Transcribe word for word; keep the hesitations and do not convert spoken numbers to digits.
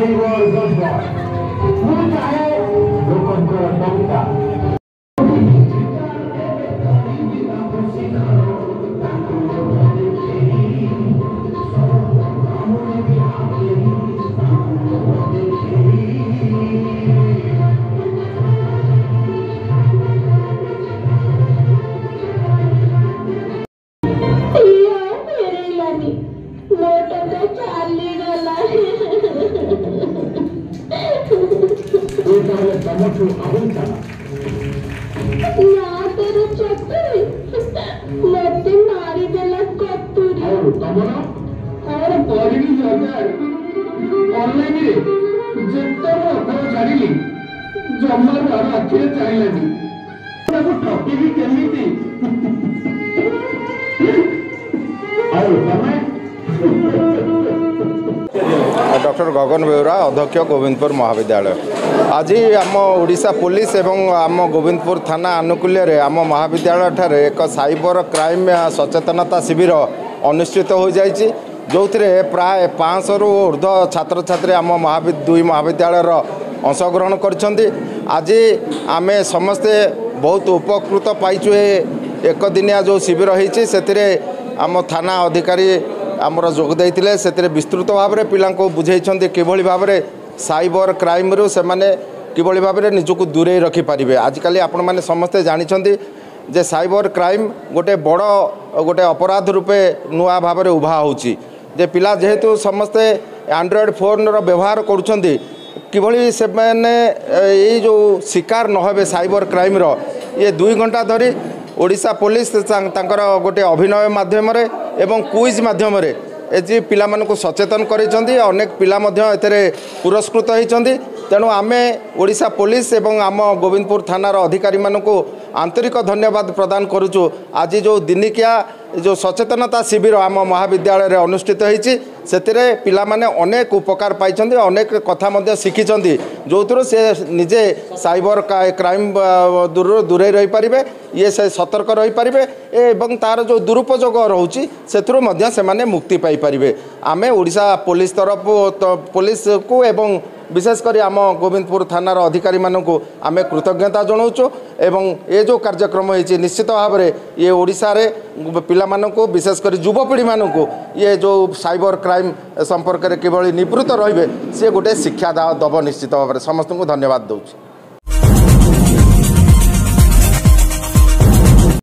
Doctor गगन बेउरा अध्यक्ष गोविंदपुर महाविद्यालय आज आम ओडिशा पुलिस एवं आम गोविंदपुर थाना आनुकूल्य रे आम महाविद्यालय ठारे एक साइबर क्राइम सचेतनता शिविर अनुष्ठित हो जाइए जो प्राय पाँच रु ऊर्ध छात्र छात्री आम महाविद दुई महाविद्यालय अंशग्रहण कर आज आम समस्ते बहुत उपकृत पाइचु एक दिनिया जो शिविर होती से आम थाना अधिकारी आमर जोग देते से विस्तृत भाव में पिला बुझे किभली भाव में साइबर क्राइम रु से किभली भाव में निजक दूरे रखिपारे। आजिकल आपण मैंने समस्ते जानते जे साइबर क्राइम गोटे बड़ गोटे अपराध रूपे नुआ भाव में उभा होची जे पिला जेहेतु समस्ते एंड्रॉयड फोन रो व्यवहार करुछंती किभली से मैंने ये जो शिकार नहे साइबर क्राइम रो ये दुई घंटा धरी ओडिशा पुलिस तांकर गोटे अभिनय माध्यम एवं क्विज माध्यम ए पिला मानकु सचेतन करिसेंती अनेक पिला मध्य एतरे पुरस्कृत होइचंती। तेणु आमे ओडिशा पुलिस एवं आम गोविंदपुर थानार अधिकारी मानकु आंतरिक धन्यवाद प्रदान करुचु। आज जो दिनिकिया जो सचेतनता शिविर आम महाविद्यालय रे अनुष्ठित होइछि सेतिरे पिला माने अनेक उपकार पाइछंती अनेक कथा मध्य शिखिछंती जोथुर से निजे साइबर क्राइम दूर दूरे रही पारिबे ये से सतर्क रही पारिबे एवं तार जो दुरुपयोग रहउछि सेथुर मध्य से माने मुक्ति पाई पारिबे। आमे ओडिशा पुलिस तरफ तो पुलिस को एवं विशेषकर आम गोविंदपुर थानार अधिकारी मानकु आमे कृतज्ञता जनाऊँ एवं ये जो कार्यक्रम होइछि निश्चित भाव में ये ओडिशा रे पिला मानकु विशेषकर युवपीढ़ी मानकु ये जो साइबर क्राइम संपर्क में किभली निवृत्त रहिबे से गोटे शिक्षा दब निश्चित भाव में समस्त को धन्यवाद दूँ।